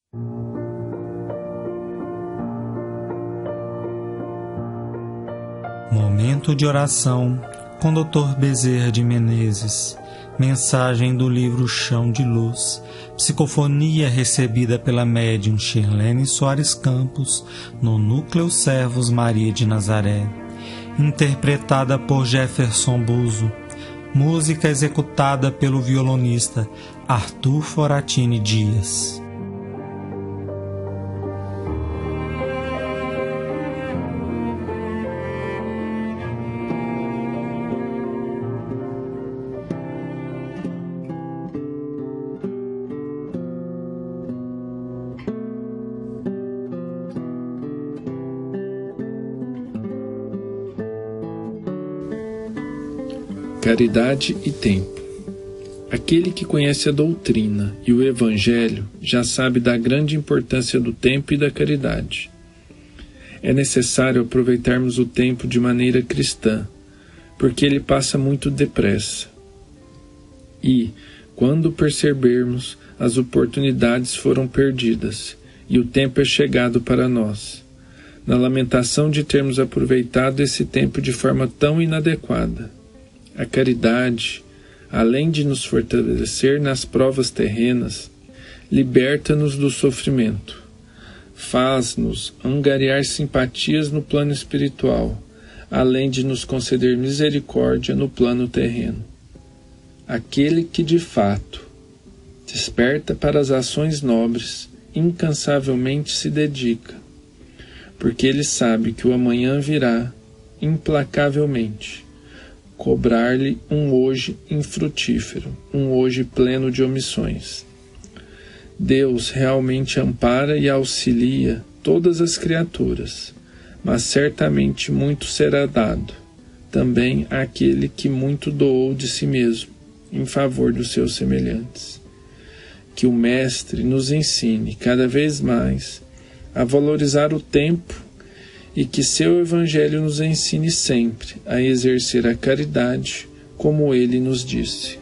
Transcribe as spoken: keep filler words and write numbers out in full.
Momento de oração com doutor Bezerra de Menezes. Mensagem do livro Chão de Luz. Psicofonia recebida pela médium Shirlene Soares Campos no Núcleo Servos Maria de Nazaré. Interpretada por Jefferson Buzo. Música executada pelo violonista Arthur Foratini Dias. Caridade e tempo. Aquele que conhece a doutrina e o Evangelho já sabe da grande importância do tempo e da caridade. É necessário aproveitarmos o tempo de maneira cristã, porque ele passa muito depressa. E, quando percebermos, as oportunidades foram perdidas e o tempo é chegado para nós, na lamentação de termos aproveitado esse tempo de forma tão inadequada. A caridade, além de nos fortalecer nas provas terrenas, liberta-nos do sofrimento, faz-nos angariar simpatias no plano espiritual, além de nos conceder misericórdia no plano terreno. Aquele que de fato desperta para as ações nobres, incansavelmente se dedica, porque ele sabe que o amanhã virá implacavelmente cobrar-lhe um hoje infrutífero, um hoje pleno de omissões. Deus realmente ampara e auxilia todas as criaturas, mas certamente muito será dado também àquele que muito doou de si mesmo em favor dos seus semelhantes. Que o Mestre nos ensine cada vez mais a valorizar o tempo e que seu Evangelho nos ensine sempre a exercer a caridade, como ele nos disse.